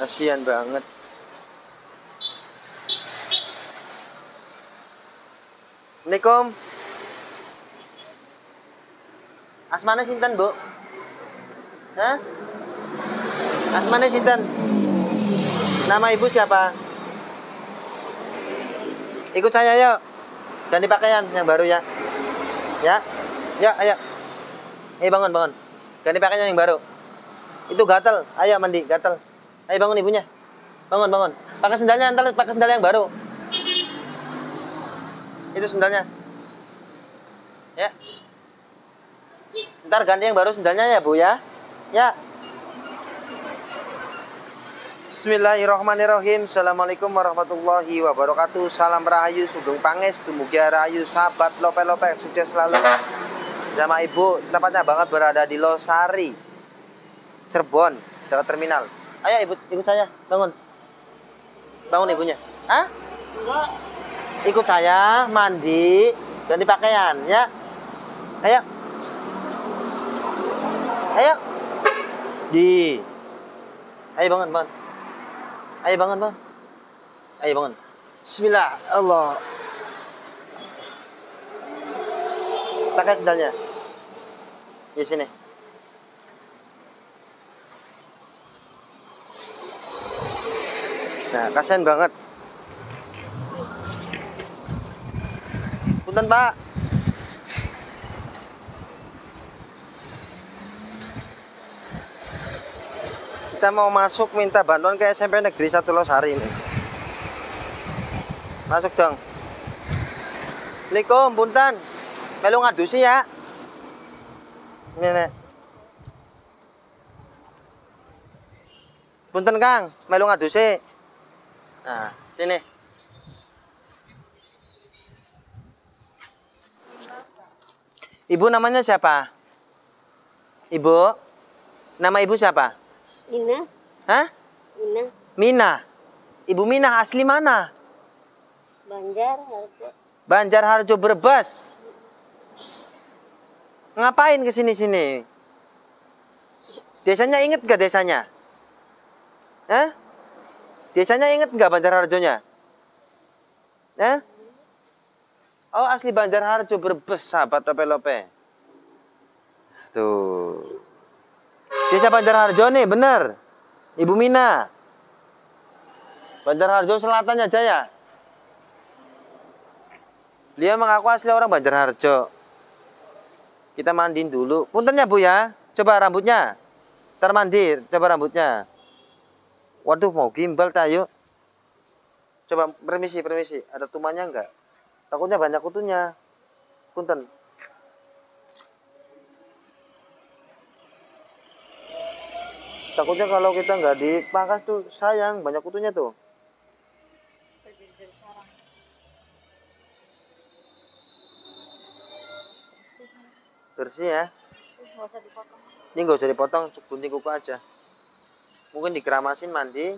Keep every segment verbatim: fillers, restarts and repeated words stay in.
Kasian banget. Assalamualaikum. Asmane sinten, Bu? Hah? Asmane sinten? Nama ibu siapa? Ikut saya yuk. Ganti pakaian yang baru ya. Ya. Ya, ayo. Ayo bangun, bangun. Ganti pakaian yang baru. Itu gatel. Ayo mandi, gatel. Ayo bangun ibunya. Bangun, bangun. Pakai sendalnya, ntar pakai sendal yang baru. Itu sendalnya. Ya. Ntar ganti yang baru sendalnya ya, Bu ya. Ya. Bismillahirrahmanirrahim. Assalamualaikum warahmatullahi wabarakatuh. Salam rahayu, sugeng panges, dumugi rahayu, sahabat lope-lope, sukses selalu. Sama ibu, tempatnya banget berada di Losari, Cirebon, dekat terminal. Ayo ibu, ikut saya, bangun. Bangun ibunya. Hah? Enggak. Ikut saya, mandi, ganti pakaian, ya. Ayo. Ayo. Di. Ayo bangun, bangun. Ayo bangun, bangun. Ayo bangun. Bismillah, Allah. Pakai sendalnya. Di sini. Nah, kasihan banget. Punten, Pak. Kita mau masuk minta bantuan ke S M P Negeri satu Losari ini. Masuk dong. Assalamualaikum, punten. Melu ngadusi ya. Ini. Punten Kang, melu ngadusi. Nah, sini. Ibu namanya siapa? Ibu? Nama ibu siapa? Mina. Hah? Mina. Mina. Ibu Mina asli mana? Banjarharjo. Banjarharjo Brebes. Ngapain ke sini-sini? Desanya inget gak desanya? Hah? Desanya inget gak Banjarharjonya? Hah? Oh, asli Banjarharjo Brebes, sahabat lope-lope. Tuh. Desa Banjarharjo nih, bener. Ibu Mina. Banjarharjo Selatannya Jaya. Dia mengaku asli orang Banjarharjo. Kita mandiin dulu. Puntennya Bu ya. Coba rambutnya. Ntar mandi, coba rambutnya. Waduh, mau gimbal tayo. Coba permisi, permisi. Ada tumannya enggak? Takutnya banyak kutunya. Punten. Takutnya kalau kita nggak dipangkas tuh sayang, banyak kutunya tuh. Bersih ya. Ini nggak usah dipotong, gunting kuku aja. Mungkin dikeramasin mandi.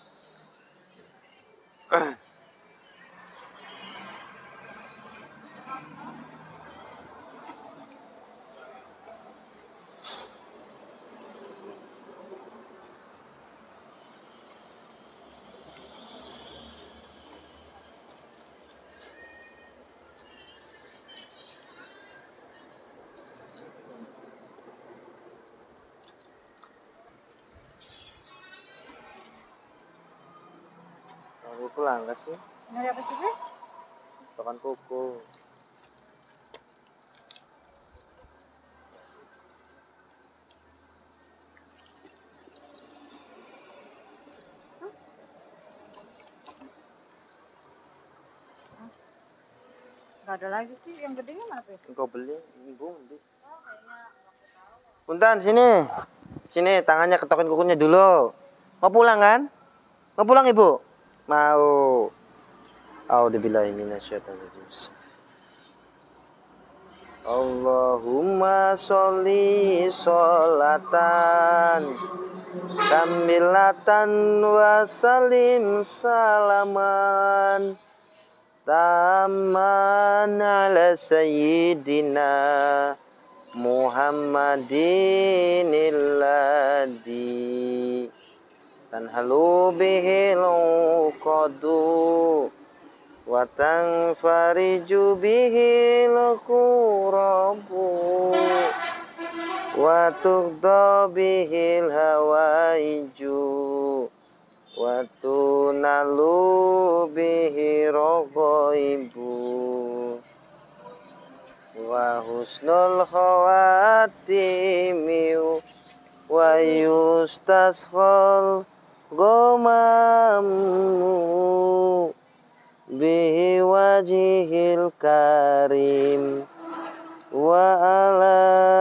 Kuku langka sih. Nyari apa sih, Beh? Potongan kuku. Gak ada lagi sih, yang gedenya mana, Beh? Engkau beli, ibu nanti. Punten sini. Sini, tangannya ketokin kukunya dulu. Mau pulang kan? Mau pulang ibu? Mau. A'udzubillahi minasyaitonir rajim. Allahumma sholli sholatan kamilatan wa salim salaman taman ala sayyidina Muhammadin illadhi tanhalu bihil uqadu wa tanfariju bihil kurabu wa tuqda bihil hawaiju wa tunalu bihi rogoibu wa husnul khawatimi wa yustaskhal gomamu bihi wajihil karim wa ala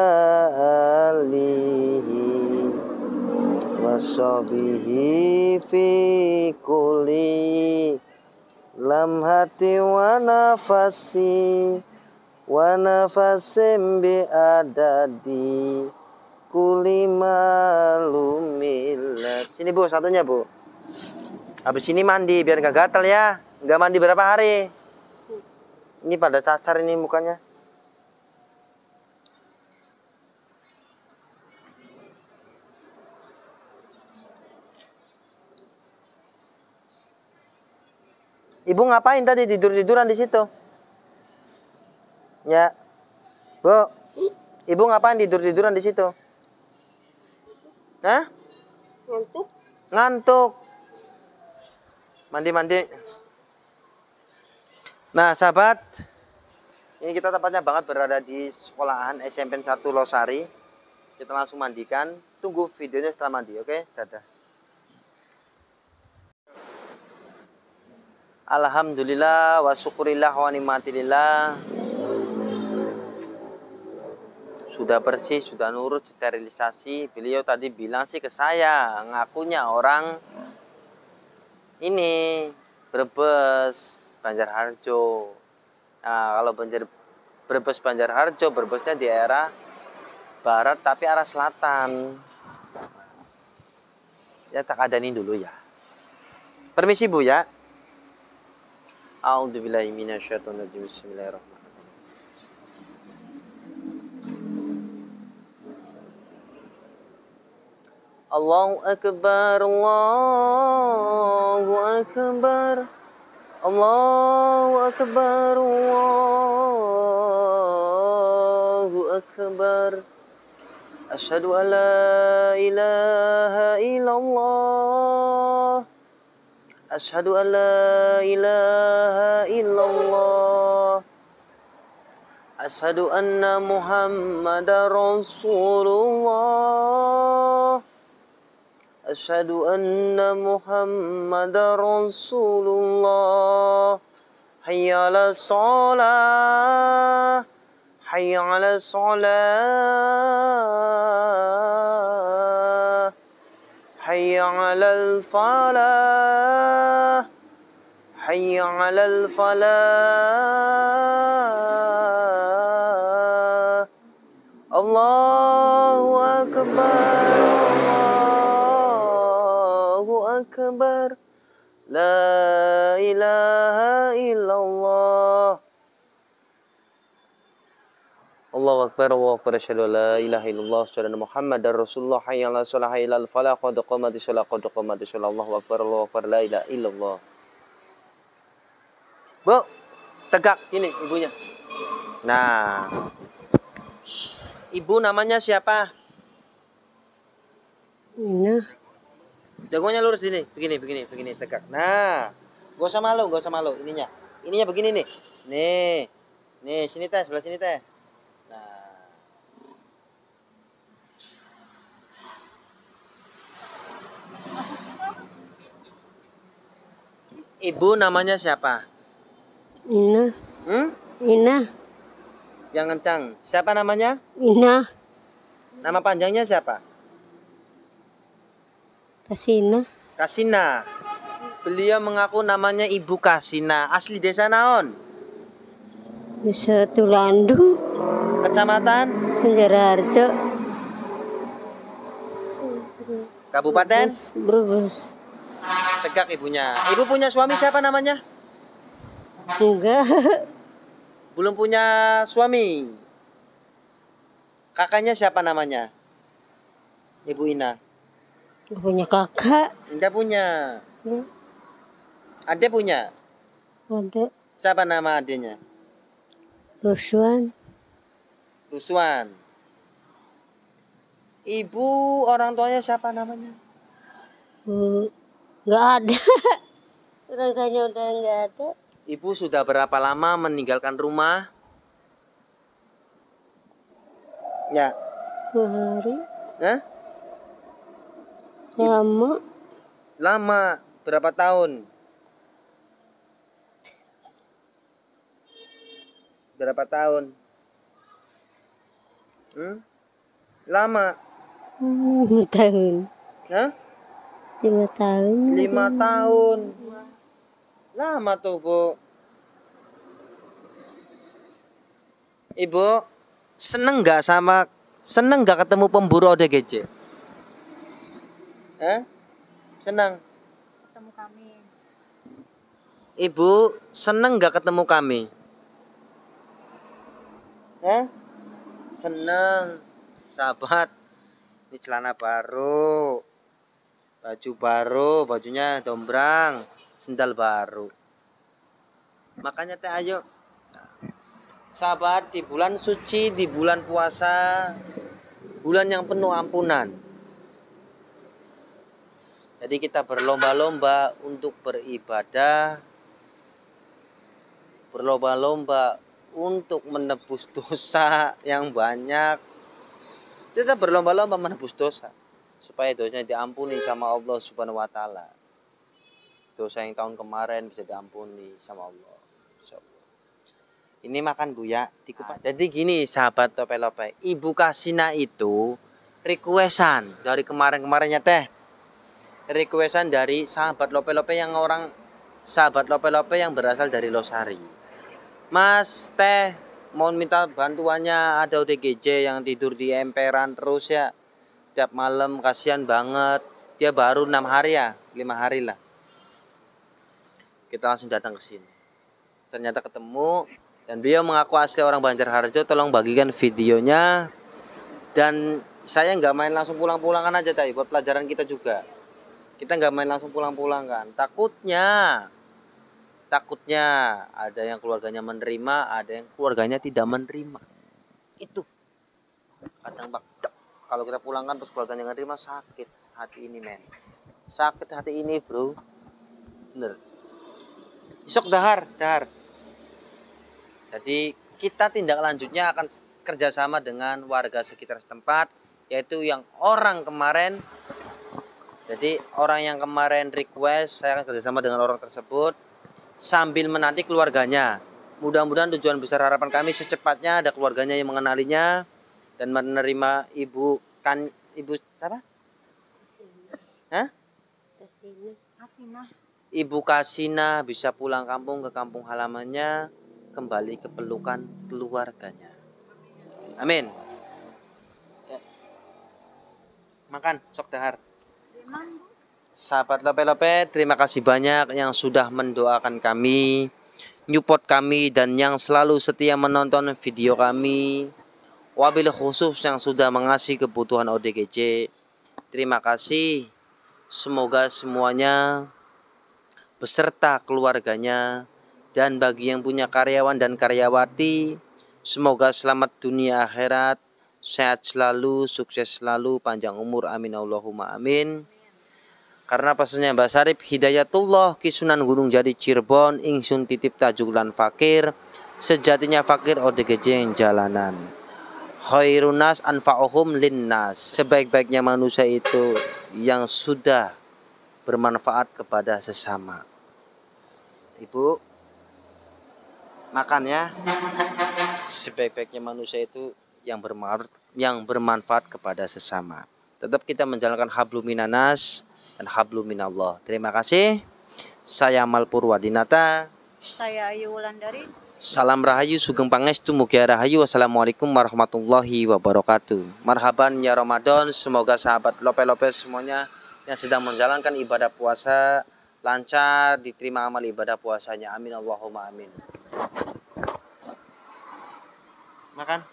alihi wa sahbihi fi kulli lamhati wa nafasi wa nafasim bi adadi kulli malumillah. Sini Bu, satunya Bu. Habis ini mandi biar gak gatel ya. Gak mandi berapa hari? Ini pada cacar ini mukanya. Ibu ngapain tadi tidur-tiduran di situ? Ya. Bu. Ibu ngapain tidur-tiduran di situ? Hah? Ngantuk. Ngantuk. Mandi-mandi. Nah, sahabat. Ini kita tepatnya banget berada di sekolahan S M P satu Losari. Kita langsung mandikan. Tunggu videonya setelah mandi, oke? Dadah. Alhamdulillah wa syukurillah wa nikmatillah. Sudah bersih, sudah nurut, sterilisasi. Beliau tadi bilang sih ke saya, ngakunya orang ini Brebes, Banjarharjo. Nah, kalau Banjar Brebes, Banjarharjo, Brebesnya di daerah barat tapi arah selatan. Ya tak adani dulu ya. Permisi Bu ya. A'udzubillahi minasyaitonirrajim. Bismillahirrahmanirrahim. Allahu akbar, Allahu akbar, Allahu akbar, Allahu akbar. Asyhadu an la ilaha illallah, asyhadu an la ilaha illallah, asyhadu anna Muhammadar Rasulullah, asyhadu anna Muhammadar Rasulullah. Hayya 'alas shalah, hayya 'alas shalah, hayya 'alal falah, hayya 'alal falah. Allahu akbar, akbar, la ilaha illallah. Allahu akbar, Allahu akbar, asyhadu an la ilaha illallah, asyhadu anna Muhammadar Rasulullah, hayya 'alas shalah, hayya 'alal falah, qad qamatis shalah, qad qamatis shalah. Allahu akbar, Allahu akbar, la ilaha illallah. Bu, tegak ini ibunya. Nah. Ibu namanya siapa? Ina. Jagonya lurus sini, begini, begini, begini, tegak. Nah, gak usah malu, gak usah malu. Ininya, ininya begini nih. Nih, nih, sini teh, sebelah sini teh. Nah, ibu namanya siapa? Ina. Hmm? Ina. Yang kencang. Siapa namanya? Ina. Nama panjangnya siapa? Kasina. Kasina. Beliau mengaku namanya Ibu Kasina. Asli desa naon? Desa Tulandu. Kecamatan? Banjarharjo. Kabupaten? Brebes. Tegak ibunya. Ibu punya suami siapa namanya? Enggak. Belum punya suami. Kakaknya siapa namanya? Ibu Ina. Nggak punya kakak. Enggak punya. Ya, Ade punya. ada. Siapa nama adenya? Ruswan. Ruswan. Ibu orang tuanya siapa namanya? Hmm, nggak ada. Orang tanya udah nggak ada. Ibu sudah berapa lama meninggalkan rumah? Ya. Dua hari. Hah? Lama. Lama. Berapa tahun? Berapa tahun? Hmm? Lama. Hmm, lima tahun. Hah? Lima tahun. Lima tahun. Lama tuh, Bu. Ibu, seneng nggak sama seneng nggak ketemu pemburu O D G J? Eh? Senang. Ketemu kami. Ibu, seneng nggak ketemu kami? Eh? Seneng. Sahabat, ini celana baru, baju baru, bajunya dombrang, sendal baru. Makanya teh ayo. Sahabat, di bulan suci, di bulan puasa, bulan yang penuh ampunan. Jadi kita berlomba-lomba untuk beribadah, berlomba-lomba untuk menebus dosa yang banyak. Kita berlomba-lomba menebus dosa supaya dosanya diampuni sama Allah Subhanahu wa taala. Dosa yang tahun kemarin bisa diampuni sama Allah. Ini makan Bu ya, dikupas. Nah, jadi gini sahabat lope-lope, Ibu Kasina itu requestan dari kemarin-kemarinnya teh. Requestan dari sahabat lope-lope yang orang sahabat lope-lope yang berasal dari Losari. Mas, teh, mohon minta bantuannya, ada O D G J yang tidur di emperan terus ya. Tiap malam kasihan banget. Dia baru enam hari ya, lima hari lah. Kita langsung datang ke sini. Ternyata ketemu dan beliau mengaku asli orang Banjarharjo. Tolong bagikan videonya. Dan saya nggak main langsung pulang-pulangan aja tadi, buat pelajaran kita juga. Kita nggak main langsung pulang-pulang kan. Takutnya, takutnya ada yang keluarganya menerima, ada yang keluarganya tidak menerima. Itu kadang bak, kalau kita pulangkan terus keluarganya nggak terima, sakit hati ini men. Sakit hati ini bro. Bener. Isok dahar, dahar. Jadi kita tindak lanjutnya akan kerjasama dengan warga sekitar setempat, yaitu yang orang kemarin. Jadi orang yang kemarin request, saya akan kerjasama dengan orang tersebut sambil menanti keluarganya. Mudah-mudahan tujuan besar harapan kami secepatnya ada keluarganya yang mengenalinya dan menerima ibu kan ibu siapa? Hah? Kasinah. Ibu Kasina bisa pulang kampung ke kampung halamannya, kembali ke pelukan keluarganya. Amin. Ya. Makan sok dahar. Sahabat lope-lope, terima kasih banyak yang sudah mendoakan kami, nyupport kami, dan yang selalu setia menonton video kami. Wabil khusus yang sudah mengasih kebutuhan O D G J. Terima kasih. Semoga semuanya beserta keluarganya dan bagi yang punya karyawan dan karyawati, semoga selamat dunia akhirat, sehat selalu, sukses selalu, panjang umur, amin Allahumma amin. Karena pesannya Mbak Sarip, Hidayatullah Kisunan Gunung Jati Cirebon, ingsun titip tajuk lan fakir, sejatinya fakir O D G J yang jalanan. Khairunas anfa'uhum linnas, sebaik-baiknya manusia itu yang sudah bermanfaat kepada sesama. Ibu, makan ya. Sebaik-baiknya manusia itu yang bermanfaat, yang bermanfaat kepada sesama. Tetap kita menjalankan hablum minanas dan hablum minallah. Terima kasih. Saya Amal Purwadinata. Saya Ayu Wulandari. Salam Rahayu Sugeng Pangestu Mugia Rahayu. Wassalamualaikum warahmatullahi wabarakatuh. Marhaban ya Ramadan. Semoga sahabat lope-lope semuanya yang sedang menjalankan ibadah puasa lancar, diterima amal ibadah puasanya. Amin Allahumma amin. Makan.